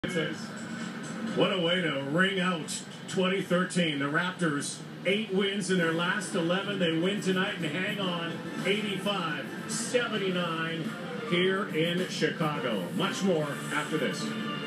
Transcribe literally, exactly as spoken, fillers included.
What a way to ring out twenty thirteen. The Raptors, eight wins in their last eleven. They win tonight and hang on eighty-five seventy-nine here in Chicago. Much more after this.